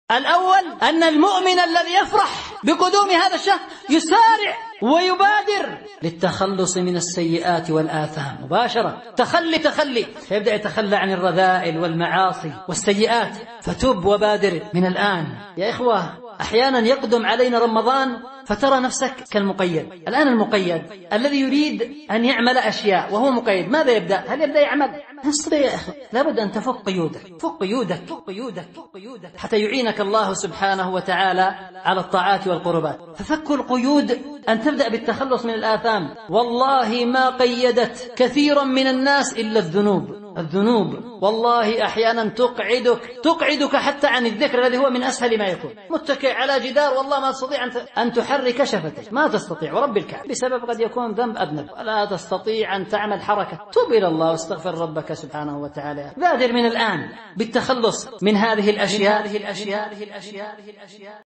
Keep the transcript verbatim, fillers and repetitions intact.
الأول أن المؤمن الذي يفرح بقدوم هذا الشهر يسارع ويبادر للتخلص من السيئات والآثام مباشرة. تخلي تخلي يبدأ يتخلى عن الرذائل والمعاصي والسيئات، فتب وبادر من الآن. يا إخوة، أحيانا يقدم علينا رمضان فترى نفسك كالمقيد. الآن المقيد الذي يريد أن يعمل أشياء وهو مقيد ماذا يبدأ؟ هل يبدأ يعمل؟ يا أخي لابد أن تفك قيودك، فك قيودك فك قيودك قيودك حتى يعينك الله سبحانه وتعالى على الطاعات والقربات. ففك القيود أن تبدأ بالتخلص من الآثام. والله ما قيدت كثيرا من الناس إلا الذنوب. الذنوب والله أحيانا تقعدك تقعدك حتى عن الذكر الذي هو من أسهل ما يكون. متكئ على جدار والله ما تستطيع أن تحرك شفتك، ما تستطيع ورب الكعبة، بسبب قد يكون ذنب أذنب ولا تستطيع أن تعمل حركة. توب إلى الله واستغفر ربك سبحانه وتعالى. بادر من الآن بالتخلص من هذه الأشياء.